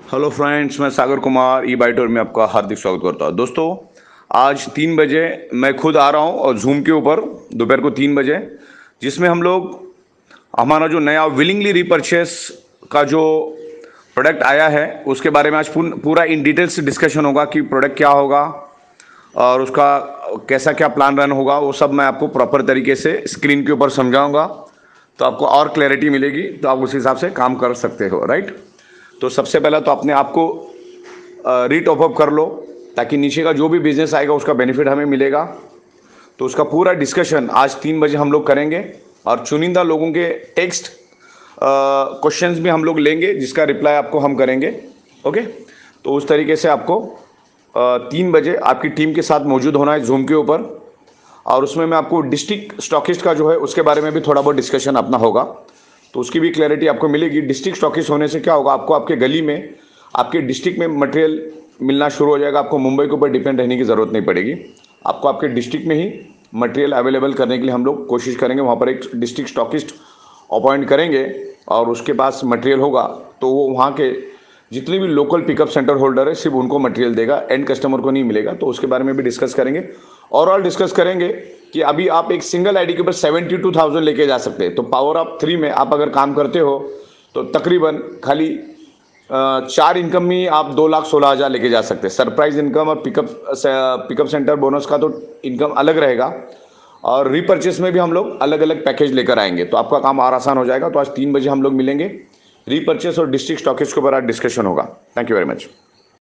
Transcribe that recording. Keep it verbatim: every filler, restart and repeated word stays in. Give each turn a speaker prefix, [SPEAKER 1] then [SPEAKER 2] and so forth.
[SPEAKER 1] Hello friends, मैं सागर कुमार ई biter में आपका हार्दिक स्वागत करता हूँ। दोस्तों, आज तीन बजे मैं खुद आ रहा हूँ और जूम के ऊपर दोपहर को तीन बजे, जिसमें हम लोग हमारा जो नया विलिंगली रीपरचेस का जो प्रोडक्ट आया है उसके बारे में आज पूरा इन डिटेल्स डिस्कशन होगा कि प्रोडक्ट क्या होगा और उसका कैसा क्या प्लान रन होगा। वो सब मैं आपको प्रॉपर तरीके से स्क्रीन के ऊपर समझाऊंगा, तो आपको और क्लैरिटी मिलेगी, तो आप उस हिसाब से काम कर सकते हो। राइट। तो सबसे पहला तो अपने आप को री टॉप अप कर लो, ताकि नीचे का जो भी बिजनेस आएगा उसका बेनिफिट हमें मिलेगा। तो उसका पूरा डिस्कशन आज तीन बजे हम लोग करेंगे और चुनिंदा लोगों के टेक्स्ट क्वेश्चंस भी हम लोग लेंगे, जिसका रिप्लाई आपको हम करेंगे। ओके। तो उस तरीके से आपको तीन बजे आपकी टीम के साथ मौजूद होना है जूम के ऊपर, और उसमें मैं आपको डिस्ट्रिक्ट स्टॉकिस्ट का जो है उसके बारे में भी थोड़ा बहुत डिस्कशन अपना होगा, तो उसकी भी क्लैरिटी आपको मिलेगी। डिस्ट्रिक्ट स्टॉकिस्ट होने से क्या होगा, आपको आपके गली में आपके डिस्ट्रिक्ट में मटेरियल मिलना शुरू हो जाएगा। आपको मुंबई के ऊपर डिपेंड रहने की ज़रूरत नहीं पड़ेगी। आपको आपके डिस्ट्रिक्ट में ही मटेरियल अवेलेबल करने के लिए हम लोग कोशिश करेंगे। वहाँ पर एक डिस्ट्रिक्ट स्टॉकिस्ट अपॉइंट करेंगे और उसके पास मटेरियल होगा, तो वो वहाँ के जितने भी लोकल पिकअप सेंटर होल्डर है सिर्फ उनको मटेरियल देगा, एंड कस्टमर को नहीं मिलेगा। तो उसके बारे में भी डिस्कस करेंगे। ओवरऑल डिस्कस करेंगे कि अभी आप एक सिंगल आईडी के ऊपर सेवेंटी टू थाउजेंड लेके जा सकते हैं। तो पावर ऑफ थ्री में आप अगर काम करते हो तो तकरीबन खाली चार इनकम में आप दो लाख सोलह हज़ार लेके जा सकते हैं। सरप्राइज इनकम और पिकअप पिकअप सेंटर बोनस का तो इनकम अलग रहेगा, और रीपर्चेस में भी हम लोग अलग अलग पैकेज लेकर आएंगे, तो आपका काम और आसान हो जाएगा। तो आज तीन बजे हम लोग मिलेंगे। रीपर्चेस और डिस्ट्रिक्ट स्टॉकेज के ऊपर आज डिस्कशन होगा। Thank you very much.